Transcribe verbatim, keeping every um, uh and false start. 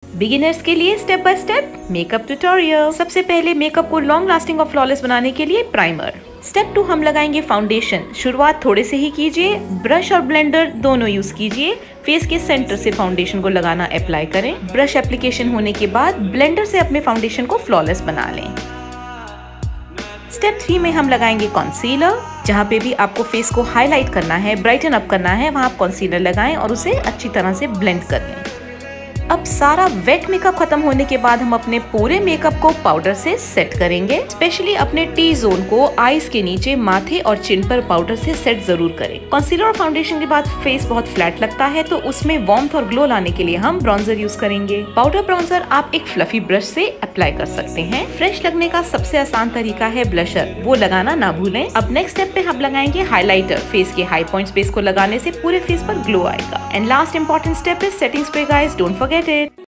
Beginners के लिए step by step makeup tutorial. सबसे पहले मेकअप को लॉन्ग लास्टिंग और फ्लॉलेस बनाने के लिए प्राइमर। स्टेप टू हम लगाएंगे फाउंडेशन। शुरुआत थोड़े से ही कीजिए, ब्रश और ब्लेंडर दोनों यूज कीजिए। फेस के सेंटर से फाउंडेशन को लगाना अप्लाई करें। ब्रश एप्लीकेशन होने के बाद ब्लेंडर से अपने फाउंडेशन को फ्लॉलेस बना लें। स्टेप थ्री में हम लगाएंगे कॉन्सीलर। जहाँ पे भी आपको फेस को हाईलाइट करना है, ब्राइटन अप करना है, वहाँ आप कॉन्सीलर लगाएं और उसे अच्छी तरह से ब्लेंड कर लें। अब सारा वेट मेकअप खत्म होने के बाद हम अपने पूरे मेकअप को पाउडर से सेट करेंगे। स्पेशली अपने टी जोन को आईज के नीचे, माथे और चिन पर पाउडर से सेट जरूर करें। कंसीलर और फाउंडेशन के बाद फेस बहुत फ्लैट लगता है, तो उसमें वार्मथ और ग्लो लाने के लिए हम ब्राउन्जर यूज करेंगे। पाउडर ब्राउन्जर आप एक फ्लफी ब्रश से अप्लाई कर सकते हैं। फ्रेश लगने का सबसे आसान तरीका है ब्लशर, वो लगाना ना भूलें। अब नेक्स्ट स्टेप पे हम लगाएंगे हाइलाइटर। फेस के हाई पॉइंट्स पे इसको लगाने से पूरे फेस पर ग्लो आएगा। And last important step is setting spray guys, don't forget it.